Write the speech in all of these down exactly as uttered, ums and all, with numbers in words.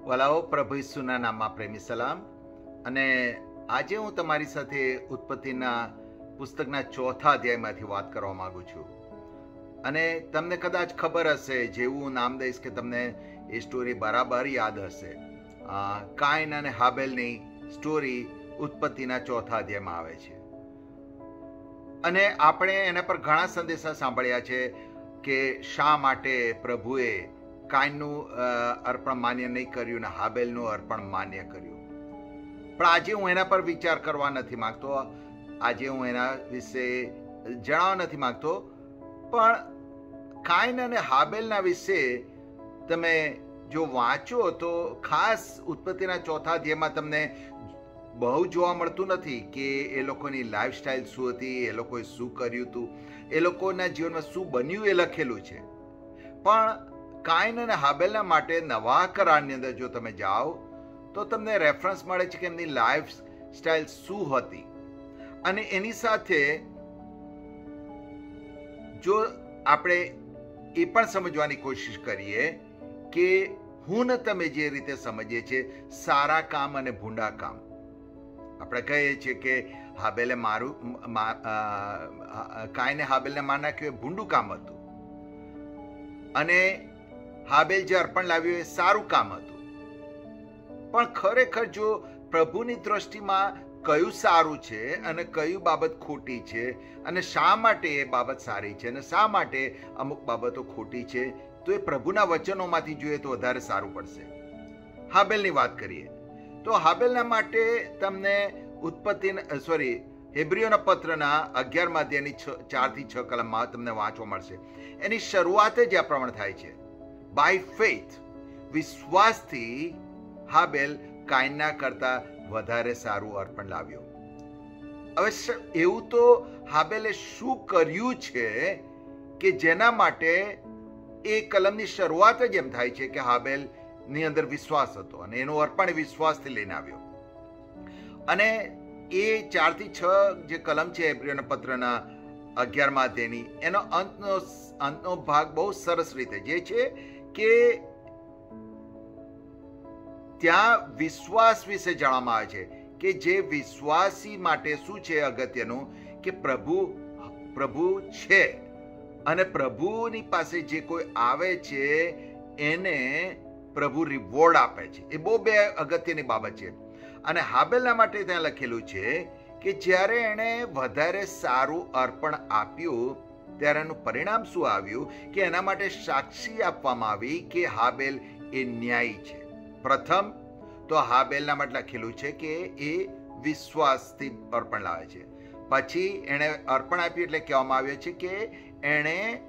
વલાઓ પ્રભુ ઈસુના નામમાં પ્રેમી સલામ. અને આજે હું તમારી સાથે ઉત્પત્તિના પુસ્તકના ચોથા અધ્યાયમાંથી વાત કરવા માંગુ છું. અને તમને કદાચ ખબર હશે, જેવું નામ દઈશ કે તમને એ સ્ટોરી બરાબર યાદ હશે. કાઈન અને હાબેલની સ્ટોરી ઉત્પત્તિના ચોથા અધ્યાયમાં આવે છે. અને આપણે એના પર ઘણા સંદેશા સાંભળ્યા છે કે શા માટે પ્રભુએ કાઈનનું અર્પણ માન્ય નહીં કર્યું ને હાબેલનું અર્પણ માન્ય કર્યું. પણ આજે હું એના પર વિચાર કરવા નથી માંગતો. આજે હું એના વિશે જણાવવા નથી માંગતો. પણ કાઈન અને હાબેલના વિશે તમે જો વાંચો તો ખાસ ઉત્પત્તિના ચોથા અધ્યાયમાં તમને બહુ જોવા મળતું નથી કે એ લોકોની લાઈફસ્ટાઈલ શું હતી, એ લોકોએ શું કર્યું હતું, એ લોકોના જીવનમાં શું બન્યું એ લખેલું છે. પણ કાઈન અને હાબેલના માટે નવા કરારની અંદર જો તમે જાઓ તો તમને રેફરન્સ મળે છે કે એમની લાઈફ સ્ટાઈલ શું હતી. અને એની સાથે જો આપણે એ પણ સમજવાની કોશિશ કરીએ કે હું ને તમે જે રીતે સમજીએ છીએ સારા કામ અને ભૂંડા કામ, આપણે કહીએ છીએ કે હાબેલે મારું કાઈને હાબેલને માર નાખ્યું એ ભૂંડું કામ હતું, અને હાબેલ જે અર્પણ લાવ્યું એ સારું કામ હતું. પણ ખરેખર જો પ્રભુની દ્રષ્ટિમાં કયું સારું છે અને કયું બાબત ખોટી છે, અને શા માટે એ બાબત સારી છે અને શા માટે અમુક બાબતો ખોટી છે, તો એ પ્રભુના વચનોમાંથી જોઈએ તો વધારે સારું પડશે. હાબેલની વાત કરીએ તો હાબેલના માટે તમને ઉત્પત્તિ સોરી હેબ્રીઓના પત્રના અગિયારમા અધ્યાયની ચાર થી છ કલમમાં તમને વાંચવા મળશે. એની શરૂઆત જ આ પ્રમાણે થાય છે. બાય ફેથ, વિશ્વાસથી હાબેલ કાઈનના કરતા વધારે સારું અર્પણ લાવ્યો. હવે એવું તો હાબેલે શું કર્યું છે કે જેના માટે એ કલમની શરૂઆત જ એમ થાય છે કે હાબેલ ની અંદર વિશ્વાસ હતો અને એનું અર્પણ વિશ્વાસથી લઈને આવ્યો. અને એ ચાર થી છ જે કલમ છે હેબ્રીઓના પત્રના અગિયારમા અધ્યાયની, એનો અંતનો અંતનો ભાગ બહુ સરસ રીતે જે છે કે ત્યાં વિશ્વાસ વિશે જાણવામાં આવે છે કે જે વિશ્વાસી માટે શું છે અગત્યનું કે પ્રભુ પ્રભુ છે અને પ્રભુની પાસે જે કોઈ આવે છે એને પ્રભુ રિવોર્ડ આપે છે. એ બહુ બે અગત્યની બાબત છે. અને હાબેલના માટે ત્યાં લખેલું છે કે જ્યારે એણે વધારે સારું અર્પણ આપ્યું ત્યારે એનું પરિણામ શું આવ્યું કે એના માટે સાક્ષી આપવામાં આવી કે હાબેલ એ ન્યાયી છે. પ્રથમ તો હાબેલના માટે લખેલું છે કે એ વિશ્વાસથી અર્પણ લાવે છે. પછી એણે અર્પણ આપ્યું એટલે કહેવામાં આવ્યું છે કે એણે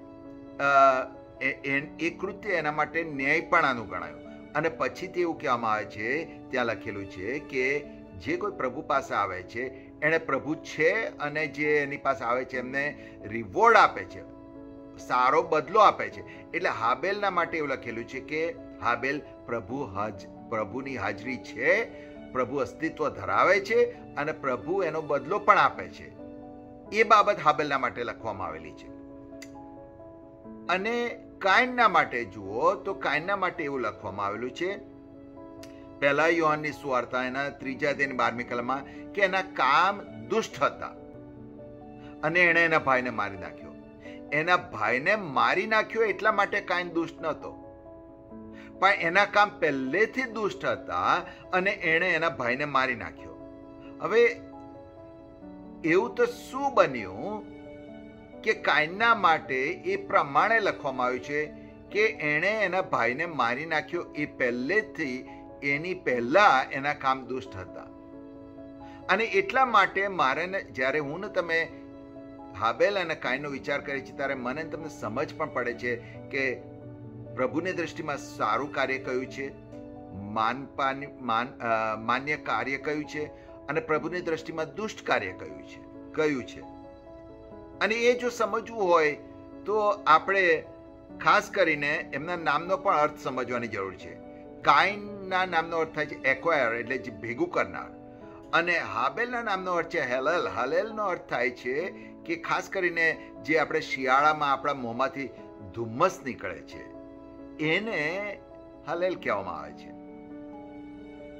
એ કૃત્ય એના માટે ન્યાયપણાનું ગણાયું. અને પછીથી એવું કહેવામાં આવે છે, ત્યાં લખેલું છે કે જે કોઈ પ્રભુ પાસે આવે છે એણે પ્રભુ છે અને જે એની પાસે આવે છે એમને રિવોર્ડ આપે છે, સારો બદલો આપે છે. એટલે હાબેલના માટે એવું લખેલું છે કે હાબેલ પ્રભુ હજ પ્રભુની હાજરી છે, પ્રભુ અસ્તિત્વ ધરાવે છે અને પ્રભુ એનો બદલો પણ આપે છે. એ બાબત હાબેલના માટે લખવામાં આવેલી છે. અને કાઈનના માટે જુઓ તો કાઈનના માટે એવું લખવામાં આવેલું છે પહેલા યોહાનની સુવાર્તા એના ત્રીજા અધ્યાયની બારમી કલમમાં કે એના કામ દુષ્ટ હતા અને એણે એના ભાઈને મારી નાખ્યો. એના ભાઈને મારી નાખ્યો એટલા માટે કાઈન દુષ્ટ નહોતો, પણ એના કામ પહેલેથી દુષ્ટ હતા અને એણે એના ભાઈને મારી નાખ્યો. હવે એવું તો શું બન્યું કે કાઈનના માટે એ પ્રમાણે લખવામાં આવ્યું છે કે એણે એના ભાઈને મારી નાખ્યો એ પહેલેથી એની પહેલા એના કામ દુષ્ટ હતા. અને એટલા માટે મારે જ્યારે હું ને તમે હાબેલ અને કાઈનનો વિચાર કરીએ છીએ ત્યારે મને તમને સમજ પણ પડે છે કે પ્રભુની દ્રષ્ટિમાં સારું કાર્ય કયું છે, માન માન્ય કાર્ય કયું છે, અને પ્રભુની દ્રષ્ટિમાં દુષ્ટ કાર્ય કયું છે કયું છે અને એ જો સમજવું હોય તો આપણે ખાસ કરીને એમના નામનો પણ અર્થ સમજવાની જરૂર છે. કાઈનના નામનો અર્થ થાય છે એક્વાયર, એટલે જે ભેગું કરનાર, અને હાબેલના નામનો અર્થ છે હેલલ. હલેલનો અર્થ થાય છે કે ખાસ કરીને જે આપણે શિયાળામાં આપણા મોંમાંથી ધુમ્મસ નીકળે છે એને હલેલ કહેવામાં આવે છે.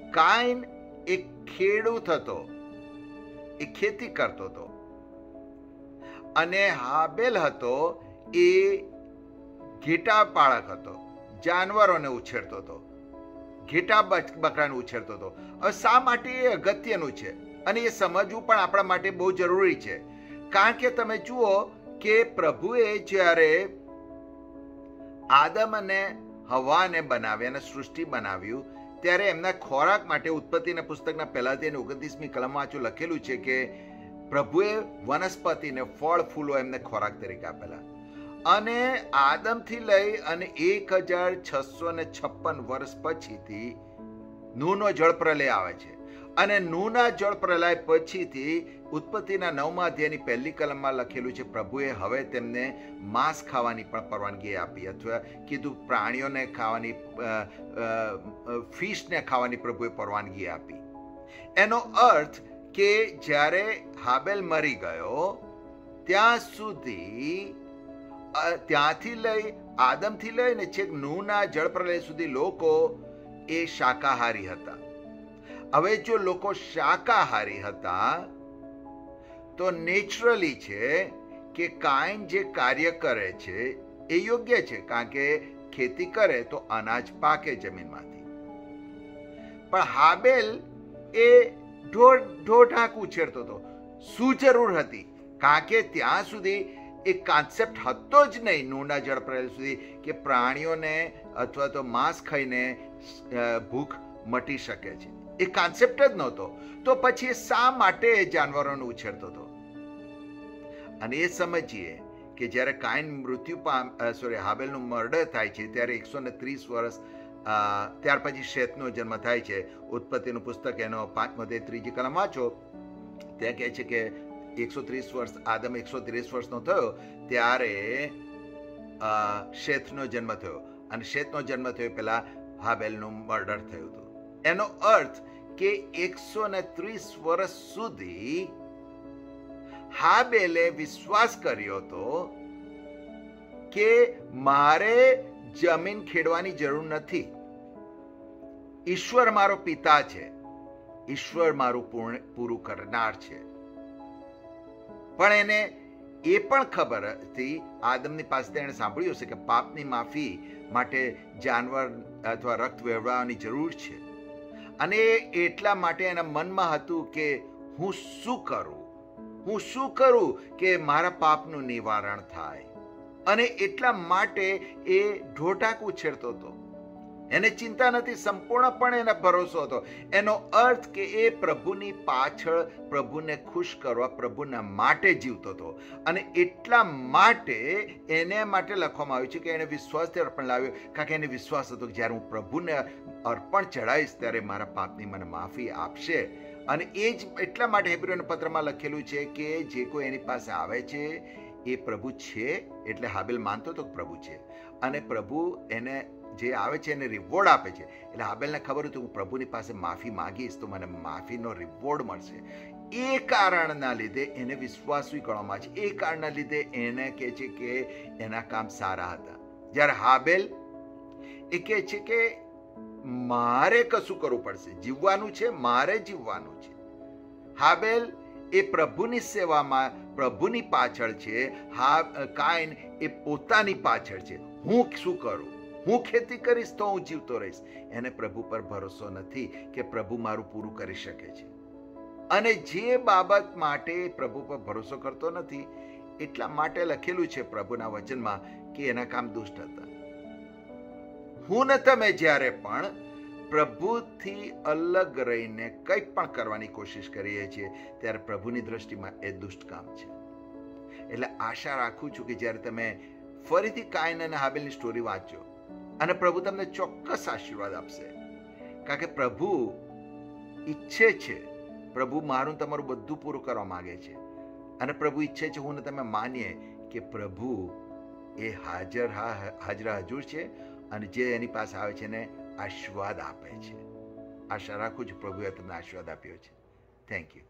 કાઈન એક ખેડૂત હતો, એ ખેતી કરતો હતો, અને હાબેલ હતો એ ઘેટા પાળક હતો, જાનવરોને ઉછેરતો હતો, ઘેટા બકરાને ઉછેરતો હતો. હવે શા માટે એ અગત્યનું છે અને એ સમજવું પણ આપણા માટે બહુ જરૂરી છે. કારણ કે તમે જુઓ કે પ્રભુએ જ્યારે આદમ અને હવાને બનાવ્યા અને સૃષ્ટિ બનાવ્યું ત્યારે એમના ખોરાક માટે ઉત્પત્તિના પુસ્તકના પહેલાથી ઓગણત્રીસમી કલમ વાંચું લખેલું છે કે પ્રભુએ વનસ્પતિને ફળ ફૂલો એમને ખોરાક તરીકે આપેલા. અને આદમથી લઈ અને એક હજાર છસો ને છપ્પન વર્ષ પછીથી નૂહનો જળપ્રલય આવે છે. અને નૂહના જળપ્રલય પછીથી ઉત્પત્તિના નવમા અધ્યાયની પહેલી કલમમાં લખેલું છે પ્રભુએ હવે તેમને માંસ ખાવાની પણ પરવાનગી આપી, અથવા કીધું પ્રાણીઓને ખાવાની, ફિશને ખાવાની પ્રભુએ પરવાનગી આપી. એનો અર્થ કે જ્યારે હાબેલ મરી ગયો ત્યાં સુધી, ત્યાંથી લઈ આદમથી લઈને છેક નૂહના જળપ્રલય સુધી લોકો એ શાકાહારી હતા. હવે જો લોકો શાકાહારી હતા તો નેચરલી છે કે કાઈન જે કાર્ય કરે છે એ યોગ્ય છે, કારણ કે ખેતી કરે તો અનાજ પાકે જમીનમાંથી. પણ હાબેલ એ ઢોર ઢોઢાક ઉછેરતો હતો. શું જરૂર હતી? કારણ કે ત્યાં સુધી એક કોન્સેપ્ટ હતો જ નહીં નૂહના જળપ્રલય સુધી કે પ્રાણીઓને અથવા તો માંસ ખાઈને ભૂખ મટી શકે છે. એ કોન્સેપ્ટ જ નહોતો. તો પછી શા માટે એ જાનવરોને ઉછેરતો હતો? અને એ સમજીએ કે જ્યારે કાઈન મૃત્યુ પામ સોરી હાબેલનું મર્ડર થાય છે ત્યારે એકસો ને ત્રીસ વર્ષ ત્યાર પછી શેતનો જન્મ થાય છે. ઉત્પત્તિનું પુસ્તક એનો પાંચમો અધ્યાય ત્રીજી કલમ વાંચો, ત્યાં કહે છે કે એકસો ત્રીસ વર્ષ આદમ એકસો ત્રીસ વર્ષનો થયો ત્યારે શેતનો જન્મ થયો, અને શેતનો જન્મ થયો પહેલા હાબેલનું મર્ડર થયું હતું. એનો અર્થ કે એકસો ને ત્રીસ વર્ષ સુધી હાબેલે વિશ્વાસ કર્યો હતો કે મારે જમીન ખેડવાની જરૂર નથી, ઈશ્વર મારો પિતા છે, ઈશ્વર મારું પૂરું કરનાર છે. પણ એને એ પણ ખબર હતી, આદમની પાસે એણે સાંભળ્યું હશે કે પાપની માફી માટે જાનવર અથવા રક્ત વહેવડાવવાની જરૂર છે. અને એટલા માટે એના મનમાં હતું કે હું શું કરું, હું શું કરું કે મારા પાપનું નિવારણ થાય. અને એટલા માટે એ ઢોઢાક ઉછેરતો હતો. એને ચિંતા નથી, સંપૂર્ણપણે એને ભરોસો હતો. એનો અર્થ કે એ પ્રભુની પાછળ પ્રભુને ખુશ કરવા, પ્રભુના માટે જીવતો હતો. અને એટલા માટે એને માટે લખવામાં આવ્યું છે કે એને વિશ્વાસથી અર્પણ લાવ્યો, કારણ કે એને વિશ્વાસ હતો કે જ્યારે હું પ્રભુને અર્પણ ચડાવીશ ત્યારે મારા પાપની મને માફી આપશે. અને એ જ એટલા માટે હેબ્રીઓના પત્રમાં લખેલું છે કે જે કોઈ એની પાસે આવે છે એ પ્રભુ છે. એટલે હાબેલ માનતો હતો કે પ્રભુ છે, અને પ્રભુ એને જે આવે છે એને રિવોર્ડ આપે છે. એટલે હાબેલને ખબર હતું હું પ્રભુની પાસે માફી માંગીશ તો મને માફીનો રિવોર્ડ મળશે. એ કારણના લીધે એને વિશ્વાસી ગણવામાં છે. એ કારણના લીધે એને કહે છે કે એના કામ સારા હતા. જ્યારે હાબેલ એ કહે છે કે મારે કશું કરવું પડશે, જીવવાનું છે, મારે જીવવાનું છે. હાબેલ એ પ્રભુની સેવામાં, પ્રભુની પાછળ છે. હા, કાઈન એ પોતાની પાછળ છે. હું શું કરું, હું ખેતી કરીશ તો હું જીવતો રહીશ. એને પ્રભુ પર ભરોસો નથી કે પ્રભુ મારું પૂરું કરી શકે છે. અને જે બાબત માટે પ્રભુ પર ભરોસો કરતો નથી એટલા માટે લખેલું છે પ્રભુના વચનમાં કે એના કામ દુષ્ટ હતા. હું ને તમે જ્યારે પણ પ્રભુથી અલગ રહીને કંઈ પણ કરવાની કોશિશ કરીએ છીએ ત્યારે પ્રભુની દ્રષ્ટિમાં એ દુષ્ટ કામ છે. એટલે આશા રાખું છું કે જ્યારે તમે ફરીથી કાઈન અને હાબેલની સ્ટોરી વાંચો અને પ્રભુ તમને ચોક્કસ આશીર્વાદ આપશે. કારણ કે પ્રભુ ઈચ્છે છે, પ્રભુ મારું તમારું બધું પૂરું કરવા માંગે છે. અને પ્રભુ ઈચ્છે છે હું ને તમે માનીએ કે પ્રભુ એ હાજર હા હાજરા હજુર છે, અને જે એની પાસે આવે છે એને આશીર્વાદ આપે છે. આશા રાખું છું પ્રભુએ તમને આશીર્વાદ આપ્યો છે. Thank you.